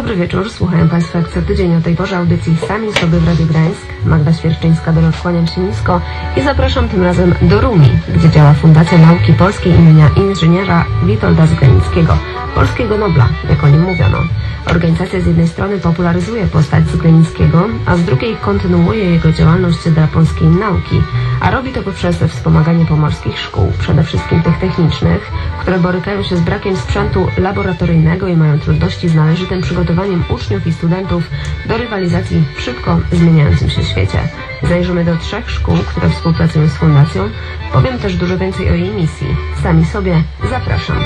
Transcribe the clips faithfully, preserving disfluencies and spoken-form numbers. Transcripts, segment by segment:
Dobry wieczór, słuchają Państwo jak co tydzień o tej porze audycji Sami sobie w Radiu Gdańsk. Magda Świerczyńska-Dolor, kłaniam się nisko i zapraszam tym razem do Rumi, gdzie działa Fundacja Nauki Polskiej imienia inżyniera Witolda Zglenickiego, polskiego Nobla, jak o nim mówiono. Organizacja z jednej strony popularyzuje postać Zglenickiego, a z drugiej kontynuuje jego działalność dla polskiej nauki, a robi to poprzez wspomaganie pomorskich szkół, przede wszystkim tych technicznych, które borykają się z brakiem sprzętu laboratoryjnego i mają trudności z należytym przygotowaniem uczniów i studentów do rywalizacji w szybko zmieniającym się świecie. Zajrzymy do trzech szkół, które współpracują z Fundacją. Powiem też dużo więcej o jej misji. Sami sobie zapraszam.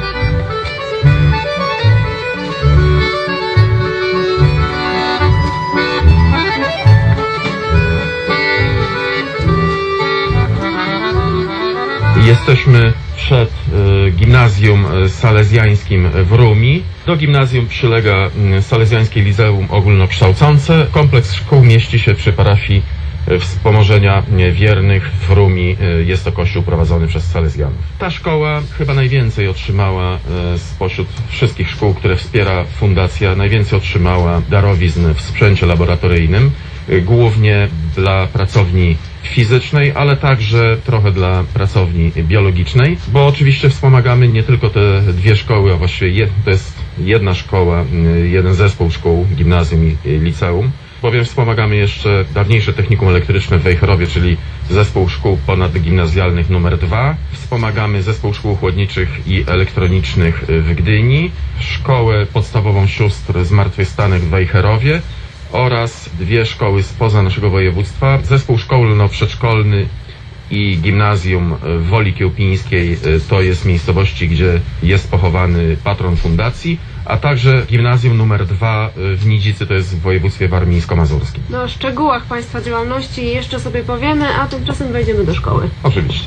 Jesteśmy przed y, gimnazjum salezjańskim w Rumi. Do gimnazjum przylega y, Salezjańskie Liceum Ogólnokształcące. Kompleks szkół mieści się przy parafii y, Wspomożenia Wiernych w Rumi. Y, jest to kościół prowadzony przez salezjanów. Ta szkoła chyba najwięcej otrzymała y, spośród wszystkich szkół, które wspiera Fundacja, najwięcej otrzymała darowizn w sprzęcie laboratoryjnym, y, głównie dla pracowni fizycznej, ale także trochę dla pracowni biologicznej, bo oczywiście wspomagamy nie tylko te dwie szkoły, a właściwie je, to jest jedna szkoła, jeden zespół szkół, gimnazjum i liceum, bowiem wspomagamy jeszcze dawniejsze technikum elektryczne w Wejherowie, czyli zespół szkół ponadgimnazjalnych numer dwa. Wspomagamy zespół szkół chłodniczych i elektronicznych w Gdyni, szkołę podstawową sióstr Zmartwychwstanych w Wejherowie oraz dwie szkoły spoza naszego województwa, zespół szkolno-przedszkolny i gimnazjum w Woli Kiełpińskiej, to jest miejscowości, gdzie jest pochowany patron fundacji, a także gimnazjum numer dwa w Nidzicy, to jest w województwie warmińsko-mazurskim. No, o szczegółach Państwa działalności jeszcze sobie powiemy, a tymczasem wejdziemy do szkoły. Oczywiście.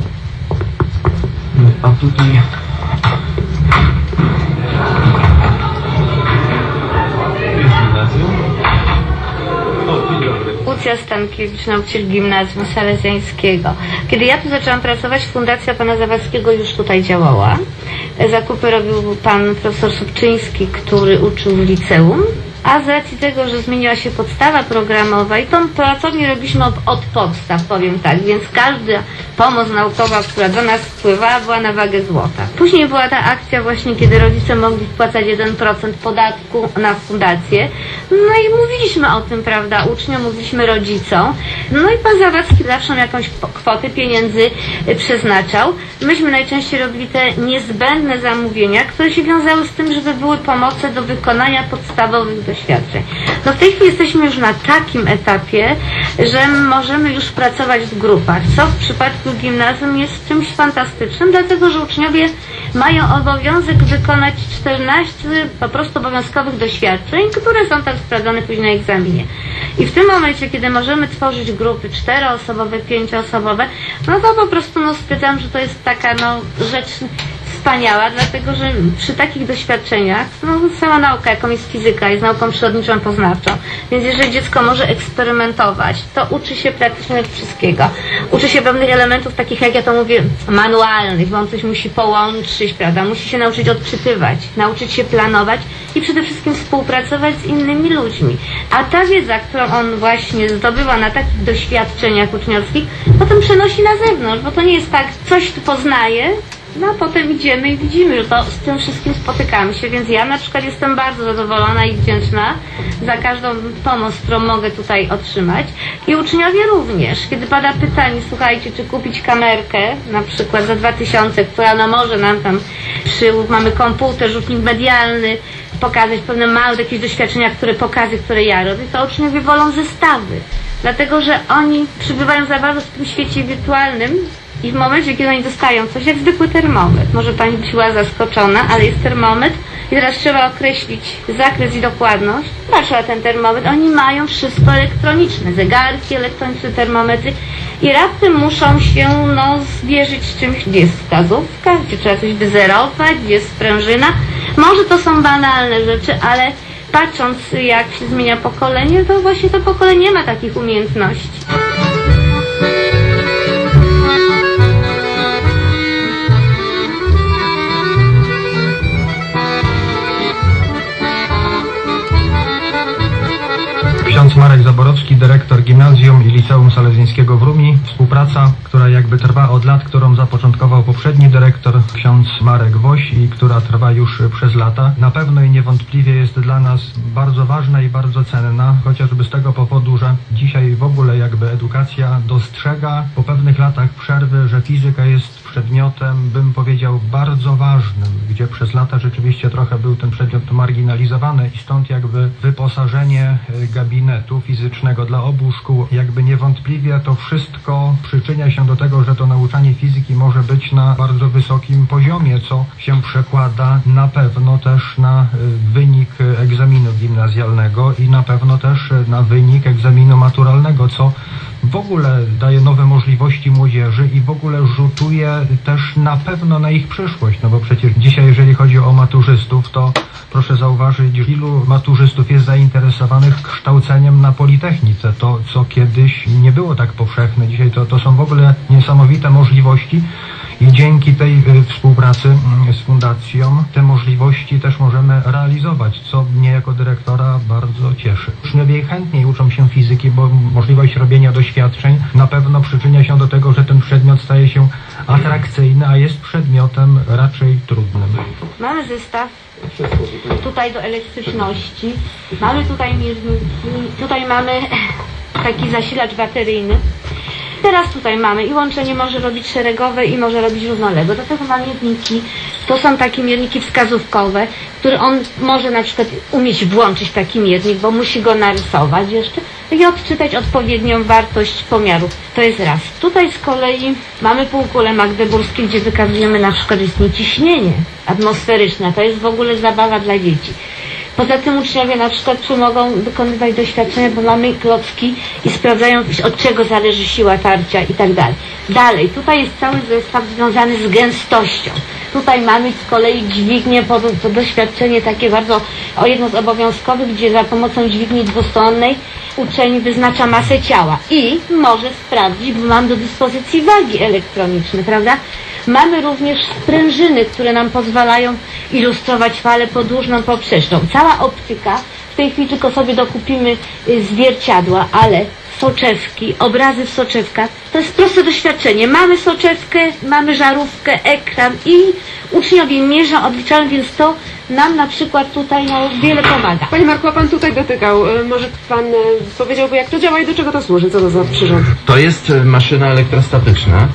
A tutaj... jest gimnazjum. Łucja Stankiewicz, nauczyciel gimnazjum salezjańskiego. Kiedy ja tu zaczęłam pracować, Fundacja pana Zawadzkiego już tutaj działała. Zakupy robił pan profesor Sobczyński, który uczył w liceum. A z racji tego, że zmieniła się podstawa programowa i tą pracownię robiliśmy od, od podstaw, powiem tak, więc każda pomoc naukowa, która do nas wpływała, była na wagę złota. Później była ta akcja właśnie, kiedy rodzice mogli wpłacać jeden procent podatku na fundację. No i mówiliśmy o tym, prawda, uczniom, mówiliśmy rodzicom. No i pan Zawadzki zawsze jakąś kwotę pieniędzy przeznaczał. Myśmy najczęściej robili te niezbędne zamówienia, które się wiązały z tym, żeby były pomoce do wykonania podstawowych doświadczeń. No w tej chwili jesteśmy już na takim etapie, że możemy już pracować w grupach, co w przypadku gimnazjum jest czymś fantastycznym, dlatego że uczniowie mają obowiązek wykonać czternaście po prostu obowiązkowych doświadczeń, które są tak sprawdzone później na egzaminie. I w tym momencie, kiedy możemy tworzyć grupy czteroosobowe, pięcioosobowe, no to po prostu no, stwierdzam, że to jest taka no, rzecz wspaniała, dlatego że przy takich doświadczeniach, no sama nauka, jaką jest fizyka, jest nauką przyrodniczą, poznawczą, więc jeżeli dziecko może eksperymentować, to uczy się praktycznie wszystkiego. Uczy się pewnych elementów, takich jak ja to mówię, manualnych, bo on coś musi połączyć, prawda, musi się nauczyć odczytywać, nauczyć się planować i przede wszystkim współpracować z innymi ludźmi. A ta wiedza, którą on właśnie zdobywa na takich doświadczeniach uczniowskich, potem przenosi na zewnątrz, bo to nie jest tak, coś tu poznaje, no a potem idziemy i widzimy, że to z tym wszystkim spotykamy się, więc ja na przykład jestem bardzo zadowolona i wdzięczna za każdą pomoc, którą mogę tutaj otrzymać. I uczniowie również. Kiedy pada pytanie, słuchajcie, czy kupić kamerkę, na przykład za dwa tysiące, która no może nam tam przy, mamy komputer, rzutnik medialny, pokazać pewne małe jakieś doświadczenia, które pokazy, które ja robię, to uczniowie wolą zestawy. Dlatego, że oni przybywają za bardzo w tym świecie wirtualnym, i w momencie, kiedy oni dostają coś jak zwykły termometr, może pani była zaskoczona, ale jest termometr i teraz trzeba określić zakres i dokładność. Patrzę na ten termometr, oni mają wszystko elektroniczne, zegarki elektroniczne, termometry i raptem muszą się no, zwierzyć z czymś, gdzie jest wskazówka, gdzie trzeba coś wyzerować, gdzie jest sprężyna. Może to są banalne rzeczy, ale patrząc jak się zmienia pokolenie, to właśnie to pokolenie nie ma takich umiejętności. Ksiądz Marek Zaborowski, dyrektor Gimnazjum i Liceum Salezjańskiego w Rumi. Współpraca, która jakby trwa od lat, którą zapoczątkował poprzedni dyrektor, ksiądz Marek Woś, i która trwa już przez lata, na pewno i niewątpliwie jest dla nas bardzo ważna i bardzo cenna, chociażby z tego powodu, że dzisiaj w ogóle jakby edukacja dostrzega po pewnych latach przerwy, że fizyka jest przedmiotem, bym powiedział, bardzo ważnym, gdzie przez lata rzeczywiście trochę był ten przedmiot marginalizowany i stąd jakby wyposażenie gabinetu fizycznego dla obu szkół, jakby niewątpliwie to wszystko przyczynia się do tego, że to nauczanie fizyki może być na bardzo wysokim poziomie, co się przekłada na pewno też na wynik egzaminu gimnazjalnego i na pewno też na wynik egzaminu maturalnego, co w ogóle daje nowe możliwości młodzieży i w ogóle rzutuje też na pewno na ich przyszłość, no bo przecież dzisiaj, jeżeli chodzi o maturzystów, to proszę zauważyć, ilu maturzystów jest zainteresowanych kształceniem na Politechnice, to co kiedyś nie było tak powszechne. Dzisiaj to, to są w ogóle niesamowite możliwości. I dzięki tej y, współpracy y, z fundacją te możliwości też możemy realizować, co mnie jako dyrektora bardzo cieszy. Uczniowie chętniej uczą się fizyki, bo możliwość robienia doświadczeń na pewno przyczynia się do tego, że ten przedmiot staje się atrakcyjny, a jest przedmiotem raczej trudnym. Mamy zestaw tutaj do elektryczności, mamy tutaj mierniki, tutaj mamy taki zasilacz bateryjny. Teraz tutaj mamy i łączenie może robić szeregowe i może robić równoległe. Do tego mamy mierniki. To są takie mierniki wskazówkowe, które on może na przykład umieć włączyć taki miernik, bo musi go narysować jeszcze i odczytać odpowiednią wartość pomiaru. To jest raz. Tutaj z kolei mamy półkulę magdeburskie, gdzie wykazujemy na przykład istnieje ciśnienie atmosferyczne. To jest w ogóle zabawa dla dzieci. Poza tym uczniowie na przykład czy mogą wykonywać doświadczenia, bo mamy klocki i sprawdzają, od czego zależy siła tarcia i tak dalej. Dalej, tutaj jest cały zestaw związany z gęstością. Tutaj mamy z kolei dźwignię, po, to doświadczenie takie bardzo, o jedno z obowiązkowych, gdzie za pomocą dźwigni dwustronnej uczeń wyznacza masę ciała i może sprawdzić, bo mam do dyspozycji wagi elektroniczne, prawda? Mamy również sprężyny, które nam pozwalają ilustrować falę podłużną, poprzeczną. Cała optyka, w tej chwili tylko sobie dokupimy zwierciadła, ale soczewki, obrazy w soczewkach, to jest proste doświadczenie. Mamy soczewkę, mamy żarówkę, ekran i uczniowie mierzą, odliczają, więc to nam na przykład tutaj no, wiele pomaga. Panie Marku, a Pan tutaj dotykał, może Pan powiedziałby, jak to działa i do czego to służy, co to za przyrząd? To jest maszyna elektrostatyczna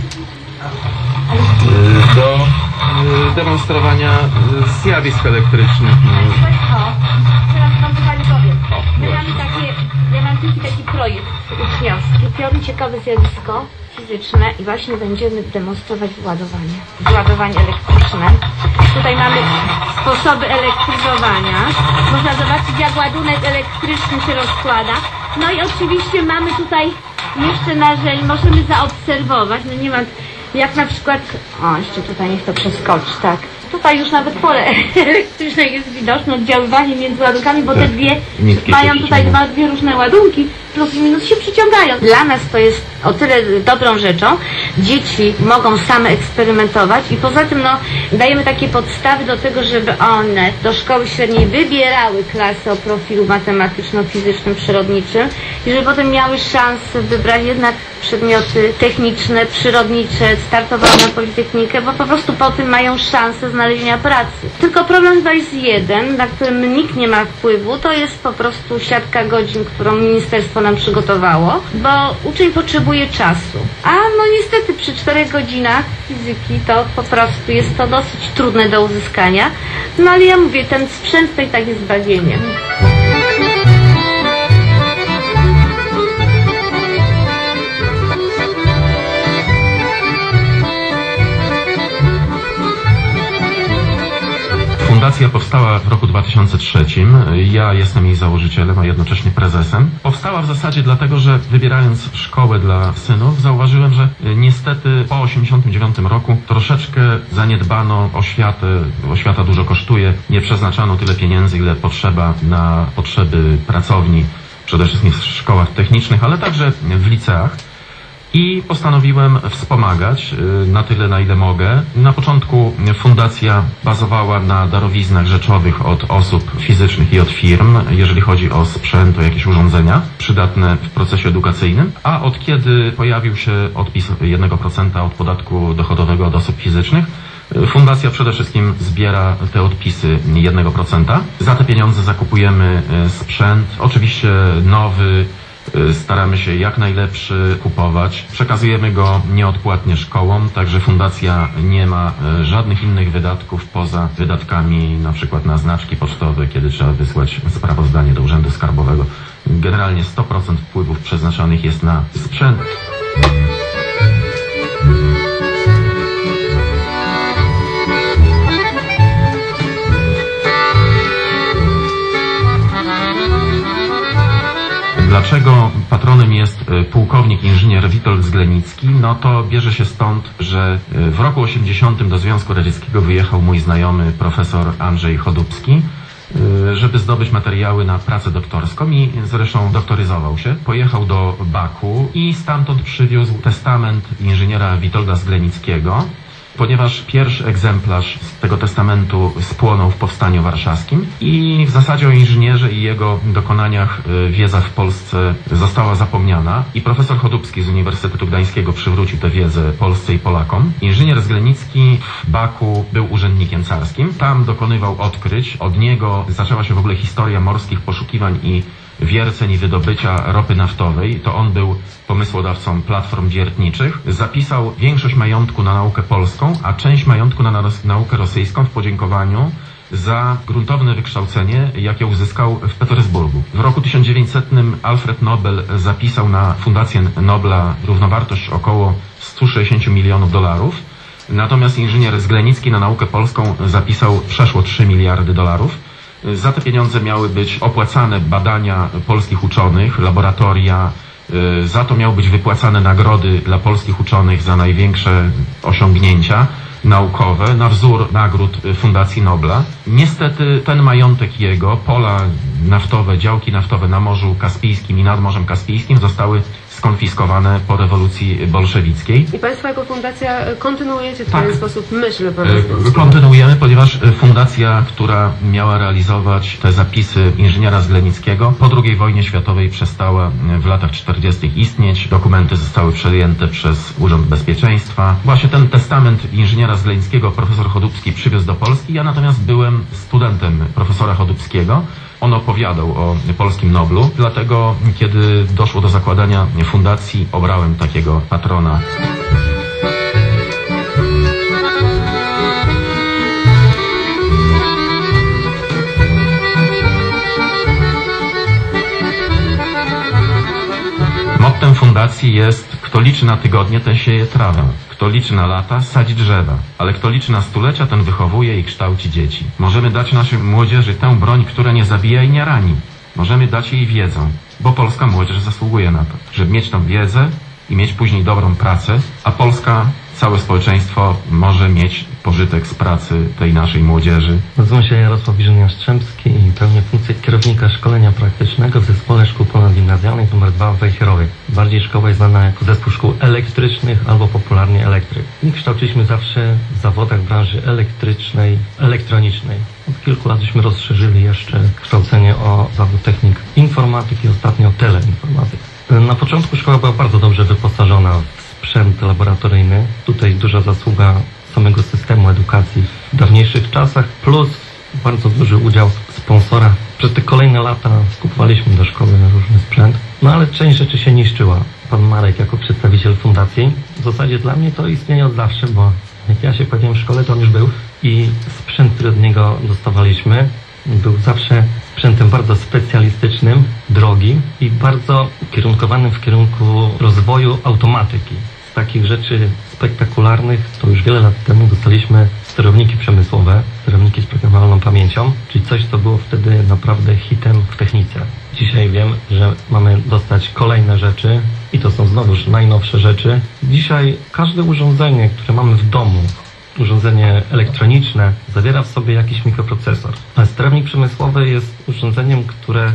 do demonstrowania zjawisk elektrycznych. O, teraz Wam Pani powiem. My mamy takie, ja mam taki, taki projekt uczniowski, piąty ciekawe zjawisko fizyczne i właśnie będziemy demonstrować władowanie. Władowanie elektryczne. Tutaj mamy sposoby elektryzowania. Można zobaczyć, jak ładunek elektryczny się rozkłada. No i oczywiście mamy tutaj jeszcze narzędzie, możemy zaobserwować, no nie mam, jak na przykład, o jeszcze tutaj niech to przeskoczy, tak. Tutaj już nawet pole elektryczne jest widoczne, oddziaływanie między ładunkami, bo te dwie mają tutaj dwa, dwie różne ładunki, plus i minus się przyciągają. Dla nas to jest o tyle dobrą rzeczą, dzieci mogą same eksperymentować i poza tym no, dajemy takie podstawy do tego, żeby one do szkoły średniej wybierały klasy o profilu matematyczno-fizycznym, przyrodniczym i żeby potem miały szansę wybrać jednak przedmioty techniczne, przyrodnicze, startowały na Politechnikę, bo po prostu po tym mają szansę znalezienia pracy. Tylko problem chyba jest jeden, na którym nikt nie ma wpływu, to jest po prostu siatka godzin, którą ministerstwo nam przygotowało, bo uczeń potrzebuje czasu. A no niestety przy czterech godzinach fizyki to po prostu jest to dosyć trudne do uzyskania. No ale ja mówię, ten sprzęt to i tak jest zbawieniem. Fundacja powstała w roku dwa tysiące trzecim. Ja jestem jej założycielem, a jednocześnie prezesem. Powstała w zasadzie dlatego, że wybierając szkołę dla synów, zauważyłem, że niestety po osiemdziesiątym dziewiątym roku troszeczkę zaniedbano oświatę. Oświata dużo kosztuje. Nie przeznaczano tyle pieniędzy, ile potrzeba na potrzeby pracowni, przede wszystkim w szkołach technicznych, ale także w liceach. i postanowiłem wspomagać na tyle, na ile mogę. Na początku fundacja bazowała na darowiznach rzeczowych od osób fizycznych i od firm, jeżeli chodzi o sprzęt, o jakieś urządzenia przydatne w procesie edukacyjnym, a od kiedy pojawił się odpis jednego procenta od podatku dochodowego od osób fizycznych, fundacja przede wszystkim zbiera te odpisy jednego procenta. Za te pieniądze zakupujemy sprzęt, oczywiście nowy, staramy się jak najlepszy kupować. Przekazujemy go nieodpłatnie szkołom, także fundacja nie ma żadnych innych wydatków poza wydatkami na przykład na znaczki pocztowe, kiedy trzeba wysłać sprawozdanie do Urzędu Skarbowego. Generalnie sto procent wpływów przeznaczonych jest na sprzęt. Dlaczego patronem jest pułkownik inżynier Witold Zglenicki? No to bierze się stąd, że w roku osiemdziesiątym do Związku Radzieckiego wyjechał mój znajomy profesor Andrzej Chodubski, żeby zdobyć materiały na pracę doktorską i zresztą doktoryzował się. Pojechał do Baku i stamtąd przywiózł testament inżyniera Witolda Zglenickiego, ponieważ pierwszy egzemplarz tego testamentu spłonął w Powstaniu Warszawskim i w zasadzie o inżynierze i jego dokonaniach wiedza w Polsce została zapomniana i profesor Chodubski z Uniwersytetu Gdańskiego przywrócił tę wiedzę Polsce i Polakom. Inżynier Zglenicki w Baku był urzędnikiem carskim. Tam dokonywał odkryć. Od niego zaczęła się w ogóle historia morskich poszukiwań i wierceń i wydobycia ropy naftowej. To on był pomysłodawcą platform wiertniczych. Zapisał większość majątku na naukę polską, a część majątku na naukę rosyjską w podziękowaniu za gruntowne wykształcenie, jakie uzyskał w Petersburgu. W roku tysiąc dziewięćsetnym Alfred Nobel zapisał na Fundację Nobla równowartość około sto sześćdziesiąt milionów dolarów. Natomiast inżynier Zglenicki na naukę polską zapisał przeszło trzy miliardy dolarów. Za te pieniądze miały być opłacane badania polskich uczonych, laboratoria, za to miały być wypłacane nagrody dla polskich uczonych za największe osiągnięcia naukowe, na wzór nagród Fundacji Nobla. Niestety ten majątek jego, pola naftowe, działki naftowe na Morzu Kaspijskim i nad Morzem Kaspijskim zostały skonfiskowane po rewolucji bolszewickiej. I Państwo jako fundacja kontynuujecie w tak. ten sposób myśl po e, Kontynuujemy, ponieważ fundacja, która miała realizować te zapisy inżyniera Zglenickiego, po drugiej wojnie światowej przestała w latach czterdziestych istnieć. Dokumenty zostały przejęte przez Urząd Bezpieczeństwa. Właśnie ten testament inżyniera Zglenickiego profesor Chodubski przywiózł do Polski. Ja natomiast byłem studentem profesora Chodubskiego. On opowiadał o polskim Noblu, dlatego kiedy doszło do zakładania fundacji, obrałem takiego patrona. Mottem fundacji jest: kto liczy na tygodnie, ten sieje trawę. Kto liczy na lata, sadzi drzewa, ale kto liczy na stulecia, ten wychowuje i kształci dzieci. Możemy dać naszej młodzieży tę broń, która nie zabija i nie rani. Możemy dać jej wiedzę, bo polska młodzież zasługuje na to, żeby mieć tą wiedzę i mieć później dobrą pracę, a Polska, całe społeczeństwo może mieć pożytek z pracy tej naszej młodzieży. Nazywam się Jarosław Wirzyniak-Strzemski i pełnię funkcję kierownika szkolenia praktycznego w Zespole Szkół Ponadgimnazjalnych numer dwa w Wejherowie. Bardziej szkoła jest znana jako Zespół Szkół Elektrycznych albo popularnie elektryk. I kształciliśmy zawsze w zawodach branży elektrycznej, elektronicznej. Od kilku lat żeśmy rozszerzyli jeszcze kształcenie o zawód technik informatyki, ostatnio teleinformatyki. Na początku szkoła była bardzo dobrze wyposażona w sprzęt laboratoryjny. Tutaj duża zasługa samego systemu edukacji w dawniejszych czasach, plus bardzo duży udział sponsora. Przez te kolejne lata skupowaliśmy do szkoły różny sprzęt, no ale część rzeczy się niszczyła. Pan Marek jako przedstawiciel fundacji, w zasadzie dla mnie to istnieje od zawsze, bo jak ja się pojawiłem w szkole, to on już był i sprzęt, który od niego dostawaliśmy, był zawsze sprzętem bardzo specjalistycznym, drogim i bardzo kierunkowanym w kierunku rozwoju automatyki. Z takich rzeczy spektakularnych to już wiele lat temu dostaliśmy sterowniki przemysłowe, sterowniki z programowalną pamięcią, czyli coś, co było wtedy naprawdę hitem w technice. Dzisiaj wiem, że mamy dostać kolejne rzeczy i to są znowuż najnowsze rzeczy. Dzisiaj każde urządzenie, które mamy w domu, urządzenie elektroniczne, zawiera w sobie jakiś mikroprocesor. A sterownik przemysłowy jest urządzeniem, które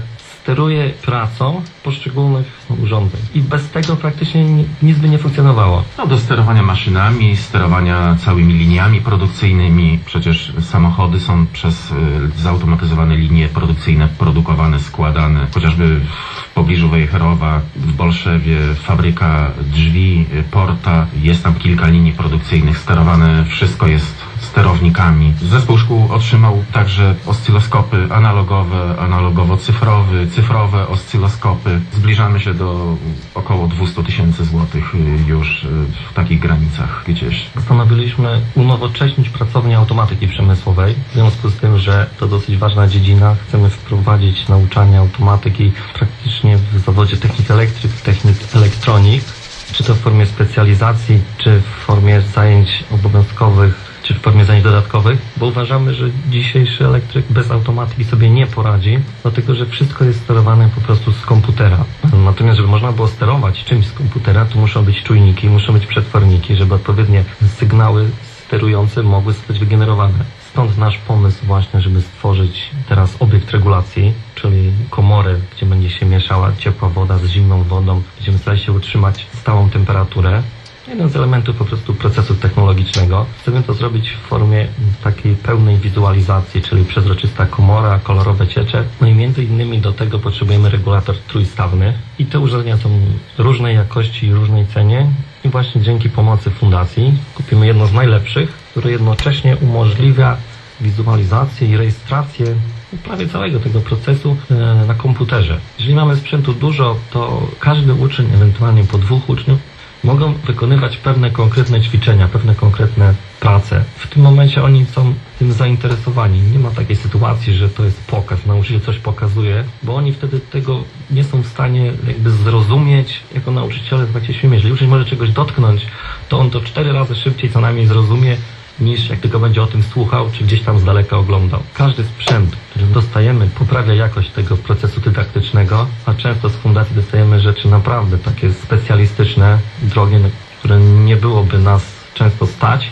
steruje pracą poszczególnych urządzeń. I bez tego praktycznie nic by nie funkcjonowało. No, do sterowania maszynami, sterowania całymi liniami produkcyjnymi. Przecież samochody są przez y, zautomatyzowane linie produkcyjne produkowane, składane. Chociażby w pobliżu Wejherowa, w Bolszewie, fabryka drzwi, y, porta. Jest tam kilka linii produkcyjnych sterowane. Wszystko jest sterownikami. Zespół szkół otrzymał także oscyloskopy analogowe, analogowo-cyfrowe, cyfrowe oscyloskopy. Zbliżamy się do około dwieście tysięcy złotych już w takich granicach gdzieś. Postanowiliśmy unowocześnić pracownię automatyki przemysłowej, w związku z tym, że to dosyć ważna dziedzina. Chcemy wprowadzić nauczanie automatyki praktycznie w zawodzie technik elektryk, technik elektronik, czy to w formie specjalizacji, czy w formie zajęć obowiązkowych, czy w formie zajęć dodatkowych, bo uważamy, że dzisiejszy elektryk bez automatyki sobie nie poradzi, dlatego że wszystko jest sterowane po prostu z komputera. Natomiast, żeby można było sterować czymś z komputera, to muszą być czujniki, muszą być przetworniki, żeby odpowiednie sygnały sterujące mogły zostać wygenerowane. Stąd nasz pomysł właśnie, żeby stworzyć teraz obiekt regulacji, czyli komorę, gdzie będzie się mieszała ciepła woda z zimną wodą, będziemy starali się utrzymać stałą temperaturę. Jeden z elementów po prostu procesu technologicznego. Chcemy to zrobić w formie takiej pełnej wizualizacji, czyli przezroczysta komora, kolorowe ciecze. No i między innymi do tego potrzebujemy regulator trójstawny. I te urządzenia są różnej jakości i różnej cenie. I właśnie dzięki pomocy fundacji kupimy jedno z najlepszych, które jednocześnie umożliwia wizualizację i rejestrację prawie całego tego procesu na komputerze. Jeżeli mamy sprzętu dużo, to każdy uczeń, ewentualnie po dwóch uczniów, mogą wykonywać pewne konkretne ćwiczenia, pewne konkretne prace. W tym momencie oni są tym zainteresowani. Nie ma takiej sytuacji, że to jest pokaz, nauczyciel coś pokazuje, bo oni wtedy tego nie są w stanie jakby zrozumieć jako nauczyciele w trakcie świemy. Jeżeli uczeń może czegoś dotknąć, to on to cztery razy szybciej co najmniej zrozumie, niż jak tylko będzie o tym słuchał, czy gdzieś tam z daleka oglądał. Każdy sprzęt, który dostajemy, poprawia jakość tego procesu dydaktycznego, a często z fundacji dostajemy rzeczy naprawdę takie specjalistyczne, drogie, na które nie byłoby nas często stać.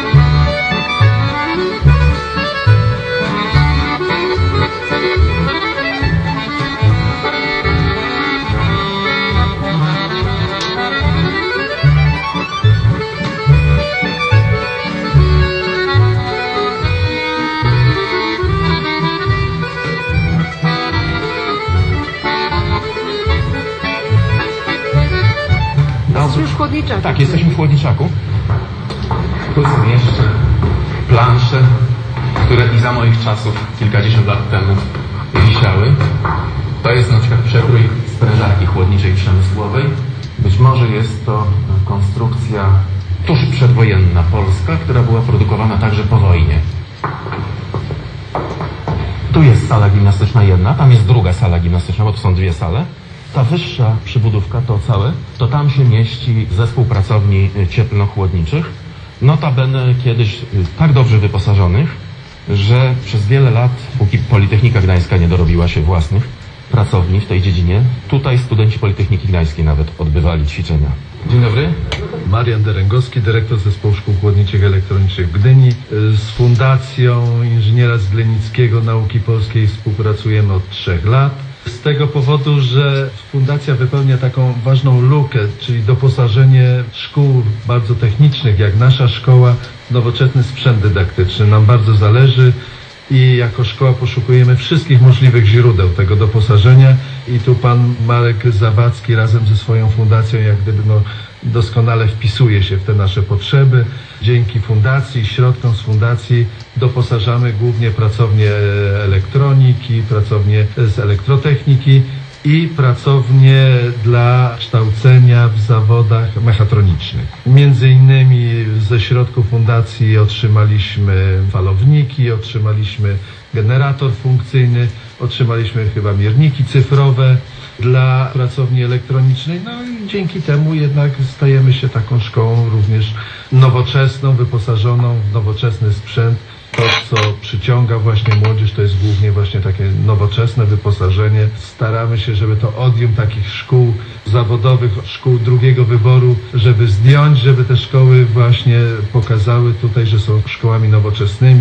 Już w chłodniczaku. Tak, jesteśmy w chłodniczaku. Tu są jeszcze plansze, które i za moich czasów, kilkadziesiąt lat temu, wisiały. To jest na przykład przekrój sprężarki chłodniczej przemysłowej. Być może jest to konstrukcja tuż przedwojenna polska, która była produkowana także po wojnie. Tu jest sala gimnastyczna jedna, tam jest druga sala gimnastyczna, bo to są dwie sale. Ta wyższa przybudówka, to całe, to tam się mieści zespół pracowni cieplno-chłodniczych. Notabene kiedyś tak dobrze wyposażonych, że przez wiele lat, póki Politechnika Gdańska nie dorobiła się własnych pracowni w tej dziedzinie, tutaj studenci Politechniki Gdańskiej nawet odbywali ćwiczenia. Dzień dobry. Marian Derengowski, dyrektor Zespołu Szkół Chłodniczych Elektronicznych w Gdyni. Z Fundacją Inżyniera Zglenickiego Nauki Polskiej współpracujemy od trzech lat. Z tego powodu, że fundacja wypełnia taką ważną lukę, czyli doposażenie szkół bardzo technicznych, jak nasza szkoła, w nowoczesny sprzęt dydaktyczny. Nam bardzo zależy i jako szkoła poszukujemy wszystkich możliwych źródeł tego doposażenia i tu pan Marek Zawadzki razem ze swoją fundacją jak gdyby no, doskonale wpisuje się w te nasze potrzeby. Dzięki fundacji, środkom z fundacji doposażamy głównie pracownie elektroniki, pracownie z elektrotechniki i pracownie dla kształcenia w zawodach mechatronicznych. Między innymi ze środków fundacji otrzymaliśmy falowniki, otrzymaliśmy generator funkcyjny, otrzymaliśmy chyba mierniki cyfrowe dla pracowni elektronicznej, no i dzięki temu jednak stajemy się taką szkołą również nowoczesną, wyposażoną w nowoczesny sprzęt. To, co przyciąga właśnie młodzież, to jest głównie właśnie takie nowoczesne wyposażenie. Staramy się, żeby to odium takich szkół zawodowych, szkół drugiego wyboru, żeby zdjąć, żeby te szkoły właśnie pokazały tutaj, że są szkołami nowoczesnymi,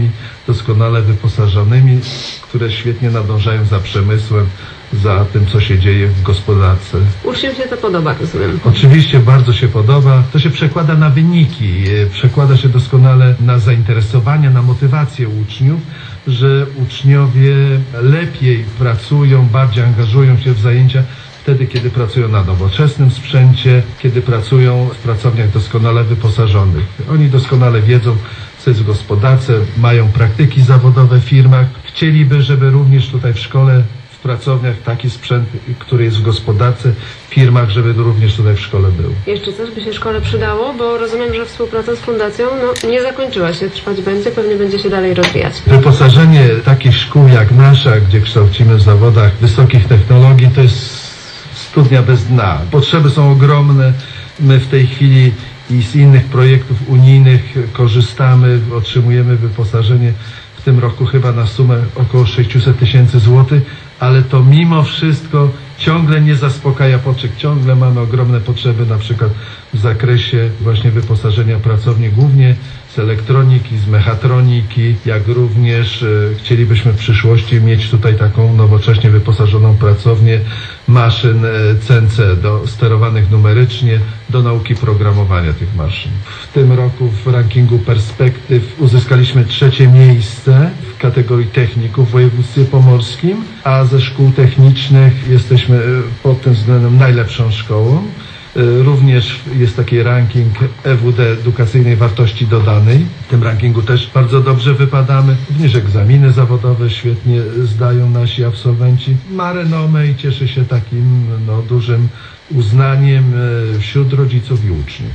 doskonale wyposażonymi, które świetnie nadążają za przemysłem, za tym, co się dzieje w gospodarce. Uczniom się to podoba, rozumiem. Oczywiście bardzo się podoba. To się przekłada na wyniki, przekłada się doskonale na zainteresowanie, na motywację uczniów, że uczniowie lepiej pracują, bardziej angażują się w zajęcia wtedy, kiedy pracują na nowoczesnym sprzęcie, kiedy pracują w pracowniach doskonale wyposażonych. Oni doskonale wiedzą, co jest w gospodarce, mają praktyki zawodowe w firmach. Chcieliby, żeby również tutaj w szkole, w pracowniach taki sprzęt, który jest w gospodarce, w firmach, żeby również tutaj w szkole był. Jeszcze coś by się szkole przydało, bo rozumiem, że współpraca z fundacją no, nie zakończyła się, trwać będzie, pewnie będzie się dalej rozwijać. Wyposażenie takich szkół jak nasza, gdzie kształcimy w zawodach wysokich technologii, to jest studnia bez dna. Potrzeby są ogromne. My w tej chwili i z innych projektów unijnych korzystamy, otrzymujemy wyposażenie w tym roku chyba na sumę około sześćset tysięcy złotych, ale to mimo wszystko ciągle nie zaspokaja potrzeb. Ciągle mamy ogromne potrzeby, na przykład w zakresie właśnie wyposażenia pracowni, głównie z elektroniki, z mechatroniki, jak również e, chcielibyśmy w przyszłości mieć tutaj taką nowocześnie wyposażoną pracownię maszyn e, C N C, do, sterowanych numerycznie, do nauki programowania tych maszyn. W tym roku w rankingu perspektyw uzyskaliśmy trzecie miejsce w kategorii techników w województwie pomorskim, a ze szkół technicznych jesteśmy pod tym względem najlepszą szkołą. Również jest taki ranking E W D, edukacyjnej wartości dodanej. W tym rankingu też bardzo dobrze wypadamy. Również egzaminy zawodowe świetnie zdają nasi absolwenci. Ma renomę i cieszy się takim no, dużym uznaniem wśród rodziców i uczniów.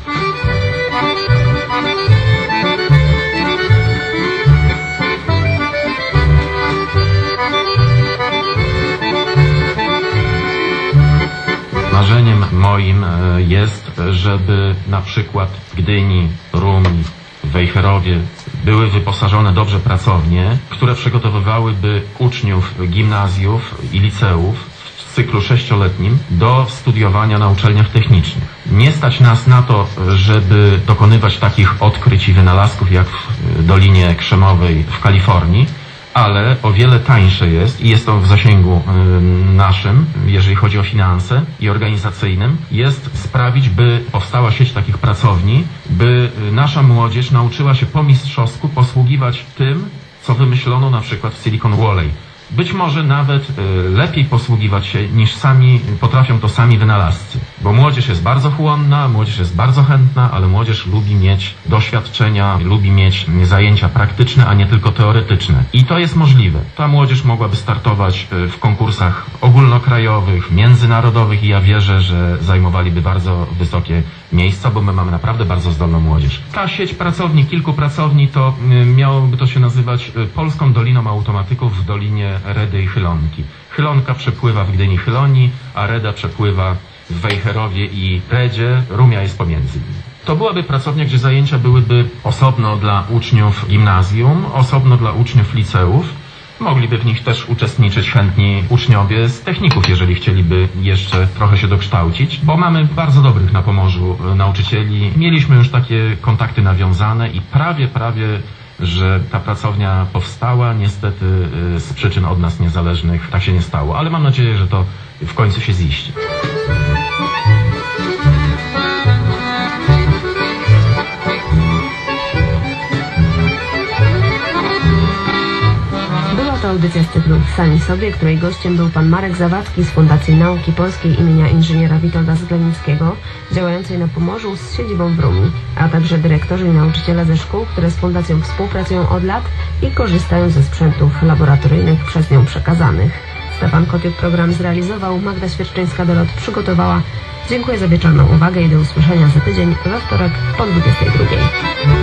Marzeniem moim jest, żeby na przykład w Gdyni, Rumi, w Wejherowie były wyposażone dobrze pracownie, które przygotowywałyby uczniów gimnazjów i liceów w cyklu sześcioletnim do studiowania na uczelniach technicznych. Nie stać nas na to, żeby dokonywać takich odkryć i wynalazków jak w Dolinie Krzemowej w Kalifornii, ale o wiele tańsze jest i jest to w zasięgu y, naszym, jeżeli chodzi o finanse i organizacyjnym, jest sprawić, by powstała sieć takich pracowni, by nasza młodzież nauczyła się po mistrzowsku posługiwać tym, co wymyślono na przykład w Silicon Valley. Być może nawet y, lepiej posługiwać się niż sami potrafią to sami wynalazcy. Bo młodzież jest bardzo chłonna, młodzież jest bardzo chętna, ale młodzież lubi mieć doświadczenia, lubi mieć zajęcia praktyczne, a nie tylko teoretyczne. I to jest możliwe. Ta młodzież mogłaby startować y, w konkursach ogólnokrajowych, międzynarodowych i ja wierzę, że zajmowaliby bardzo wysokie miejsca, bo my mamy naprawdę bardzo zdolną młodzież. Ta sieć pracowni, kilku pracowni, to y, miałoby to się nazywać y, Polską Doliną Automatyków w Dolinie Redy i Chylonki. Chylonka przepływa w Gdyni Chylonii, a Reda przepływa w Wejherowie i Redzie, Rumia jest pomiędzy nimi. To byłaby pracownia, gdzie zajęcia byłyby osobno dla uczniów gimnazjum, osobno dla uczniów liceów. Mogliby w nich też uczestniczyć chętni uczniowie z techników, jeżeli chcieliby jeszcze trochę się dokształcić, bo mamy bardzo dobrych na Pomorzu nauczycieli. Mieliśmy już takie kontakty nawiązane i prawie, prawie że ta pracownia powstała. Niestety z przyczyn od nas niezależnych tak się nie stało, ale mam nadzieję, że to w końcu się ziści. To audycja z cyklu Sami sobie, której gościem był pan Marek Zawadzki z Fundacji Nauki Polskiej imienia inżyniera Witolda Zglenickiego, działającej na Pomorzu z siedzibą w Rumi, a także dyrektorzy i nauczyciele ze szkół, które z fundacją współpracują od lat i korzystają ze sprzętów laboratoryjnych przez nią przekazanych. Stefan Kotiuk program zrealizował, Magda Świerszczyńska-Dorot przygotowała. Dziękuję za wieczorną uwagę i do usłyszenia za tydzień we wtorek po dwudziestej drugiej.